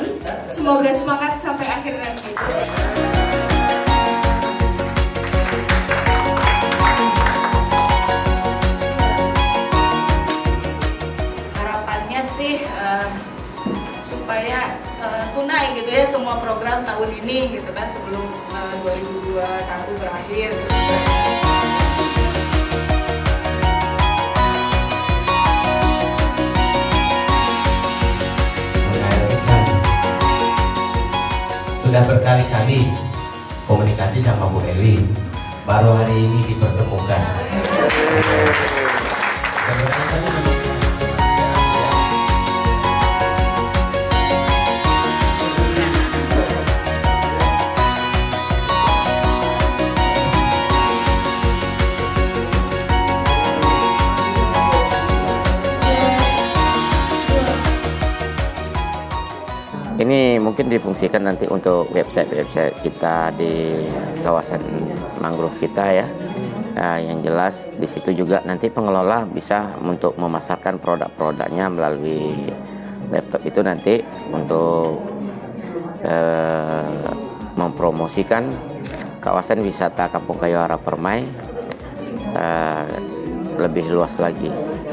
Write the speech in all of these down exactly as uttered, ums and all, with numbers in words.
sekali. Semoga semangat sampai akhir nanti. Harapannya sih uh, supaya uh, tunai gitu ya semua program tahun ini gitu kan sebelum uh, dua ribu dua puluh satu berakhir. Sudah berkali-kali komunikasi sama Bu Eli, baru hari ini dipertemukan. Ini mungkin difungsikan nanti untuk website-website kita di kawasan mangrove kita ya. Nah, yang jelas di situ juga nanti pengelola bisa untuk memasarkan produk-produknya melalui laptop itu nanti untuk eh, mempromosikan kawasan wisata Kampung Kayuara Permai eh, lebih luas lagi.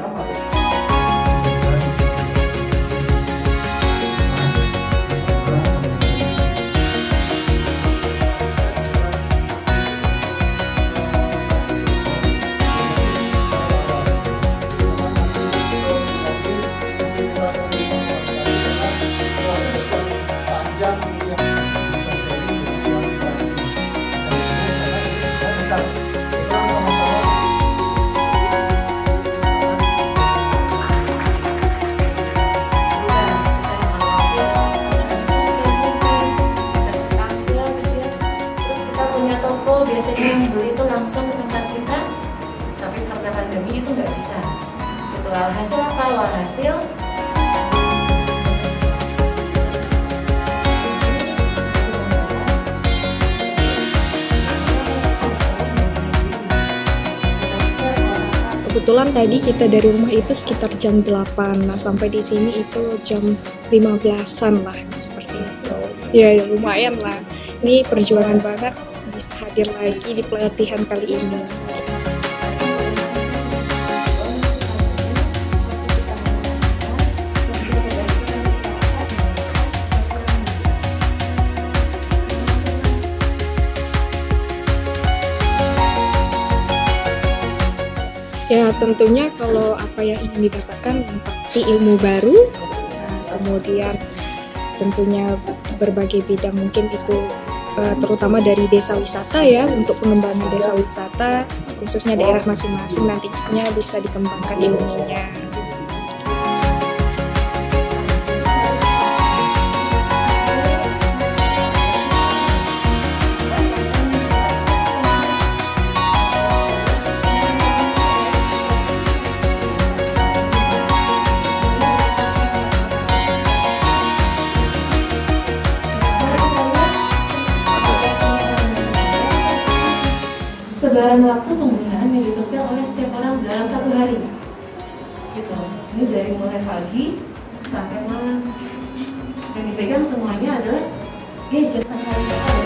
Toko biasanya yang beli itu langsung ke tempat kita, tapi karena pandemi itu nggak bisa. Itu alhasil apa? Alhasil kebetulan tadi kita dari rumah itu sekitar jam delapan, nah sampai di sini itu jam lima belasan lah, seperti itu. Ya, ya lumayan lah. Ini perjuangan banget bisa hadir lagi di pelatihan kali ini. Ya tentunya kalau apa yang ingin didapatkan yang pasti ilmu baru, kemudian tentunya berbagai bidang mungkin itu terutama dari desa wisata ya, untuk pengembangan desa wisata khususnya daerah masing-masing nantinya bisa dikembangkan ilmunya. sebaran waktu penggunaan media sosial oleh setiap orang dalam satu hari. Gitu. Ini dari mulai pagi sampai malam. Yang dipegang semuanya adalah gadget sehari-hari.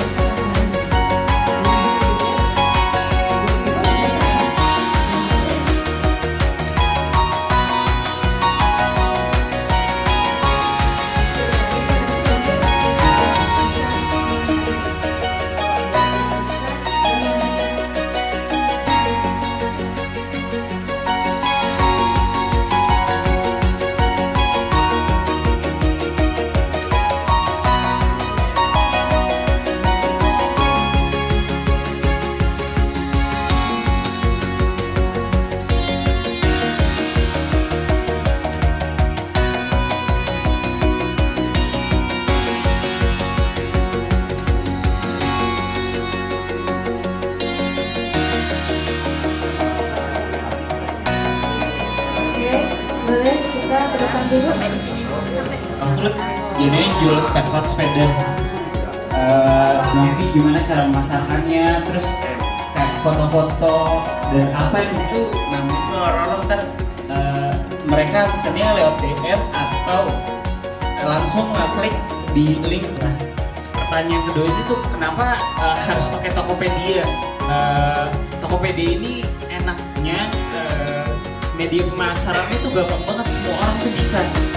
Terus ini jual spare sepeda. Uh, Navi gimana cara memasarkannya, terus kayak foto-foto dan apa itu namanya itu orang-orang kan uh, mereka pesannya lewat D M atau langsung ngeklik di link. Nah, pertanyaan kedua ini tuh kenapa uh, harus pakai Tokopedia? Uh, Tokopedia ini enaknya uh, media pemasarannya tuh gampang banget, semua orang tuh bisa.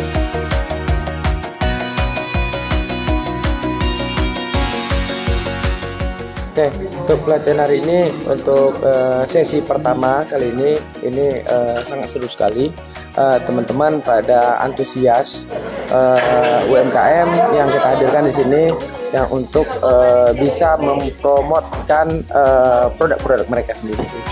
Oke, untuk pelatihan hari ini untuk uh, sesi pertama kali ini ini uh, sangat seru sekali. Teman-teman uh, pada antusias uh, U M K M yang kita hadirkan di sini yang untuk uh, bisa mempromotkan uh, produk-produk mereka sendiri sih.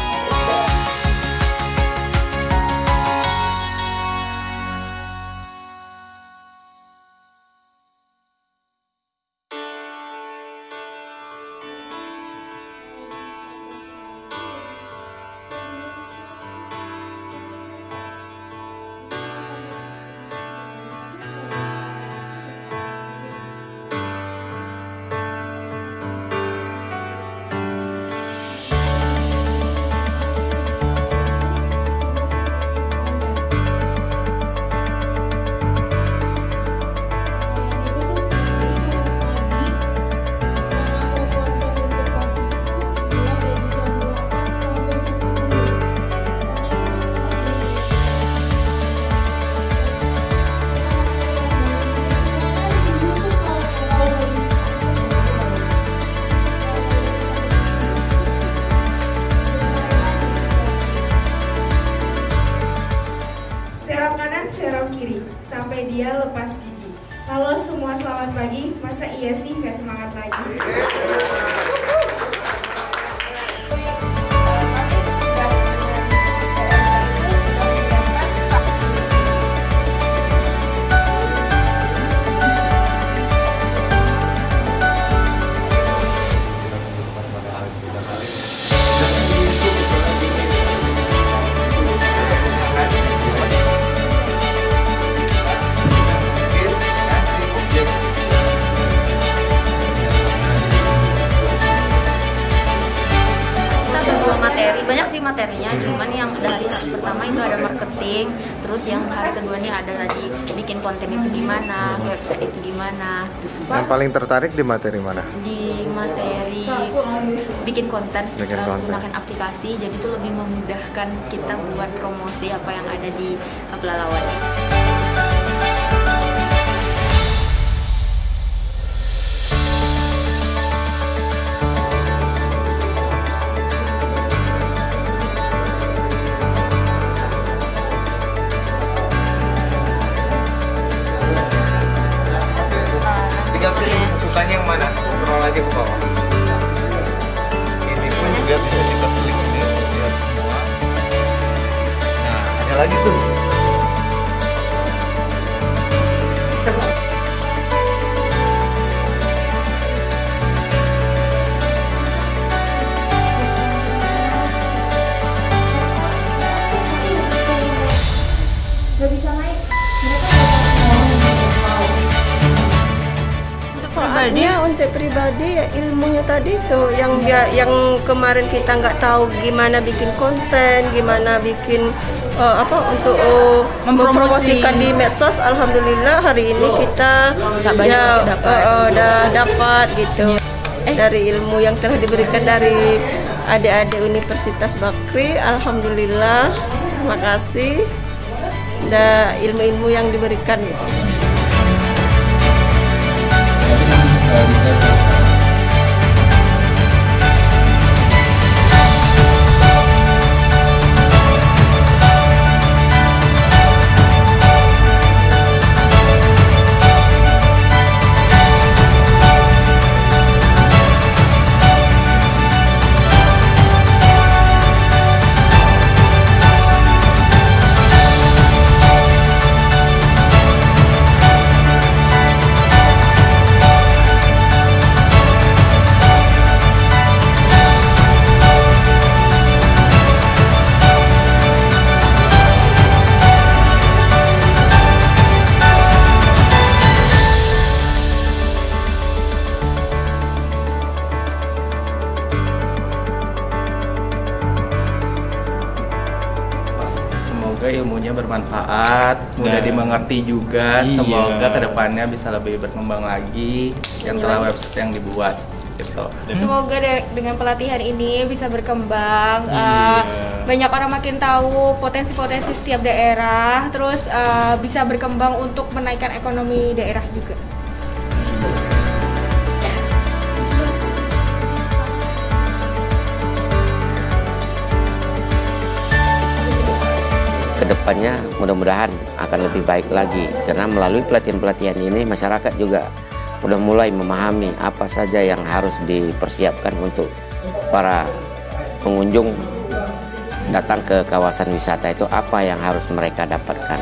Sampai dia lepas gigi. Halo semua, selamat pagi. Masa iya sih nggak semangat lagi? Materi banyak sih materinya, cuman yang dari hari pertama itu ada marketing, terus yang hari kedua ini ada tadi bikin konten itu gimana, website itu gimana. Yang paling tertarik di materi mana? Di materi bikin konten, bikin uh, konten. menggunakan aplikasi, jadi itu lebih memudahkan kita buat promosi apa yang ada di Pelalawan. Sukanya yang mana? Scroll aja ke bawah. Ini pun juga bisa kita klik ini untuk lihat semua. Nah, ada lagi tuh. Gak bisa naik. Dia untuk pribadi ya ilmunya tadi tuh yang dia yang kemarin kita nggak tahu gimana bikin konten, gimana bikin uh, apa untuk uh, mempromosikan di medsos. Alhamdulillah hari ini kita ya dapat. Uh, uh, udah dapat gitu eh. dari ilmu yang telah diberikan dari adik-adik Universitas Bakri. Alhamdulillah, terima kasih. Da ilmu-ilmu yang diberikan gitu. bermanfaat, mudah Nah. dimengerti juga. Iya. Semoga kedepannya bisa lebih berkembang lagi yang telah website yang dibuat. Gitu. Semoga de- dengan pelatihan ini bisa berkembang, Iya. uh, banyak orang makin tahu potensi-potensi setiap daerah, terus uh, bisa berkembang untuk menaikkan ekonomi daerah juga. Kedepannya mudah-mudahan akan lebih baik lagi, karena melalui pelatihan-pelatihan ini masyarakat juga udah mulai memahami apa saja yang harus dipersiapkan untuk para pengunjung datang ke kawasan wisata, itu apa yang harus mereka dapatkan.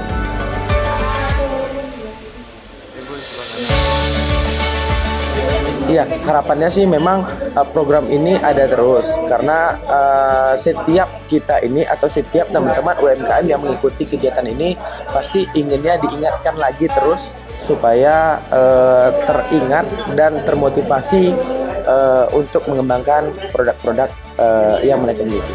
Iya, harapannya sih memang uh, program ini ada terus karena uh, setiap kita ini atau setiap teman-teman U M K M yang mengikuti kegiatan ini pasti inginnya diingatkan lagi terus supaya uh, teringat dan termotivasi uh, untuk mengembangkan produk-produk uh, yang mereka miliki.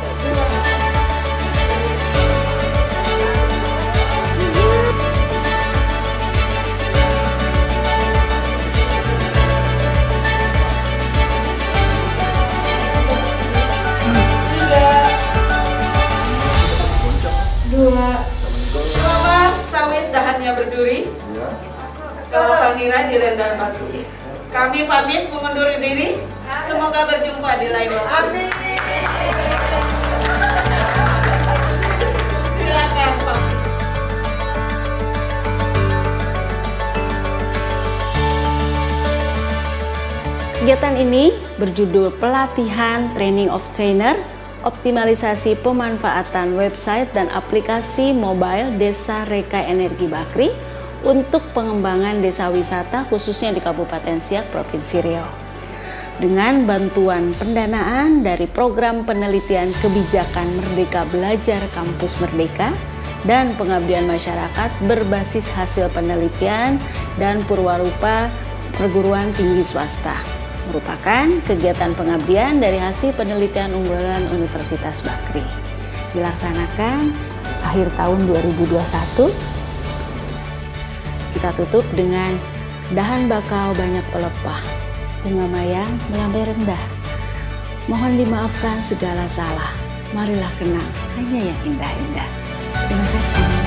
Dua, Bapak sawit dahannya berduri, kalau panggilan di rendah batu. Kami pamit mengundur diri, semoga berjumpa di lain waktu. Amin. Silakan Pak. Kegiatan ini berjudul Pelatihan Training of Trainer, Optimalisasi Pemanfaatan Website dan Aplikasi Mobile Desa Rekai Energi Bakri untuk pengembangan desa wisata khususnya di Kabupaten Siak, Provinsi Riau. Dengan bantuan pendanaan dari Program Penelitian Kebijakan Merdeka Belajar Kampus Merdeka dan pengabdian masyarakat berbasis hasil penelitian dan purwarupa perguruan tinggi swasta, merupakan kegiatan pengabdian dari hasil penelitian unggulan Universitas Bakri. Dilaksanakan akhir tahun dua ribu dua puluh satu. Kita tutup dengan dahan bakau banyak pelepah, bunga mayang melambai rendah. Mohon dimaafkan segala salah, marilah kenang hanya yang indah-indah. Terima kasih.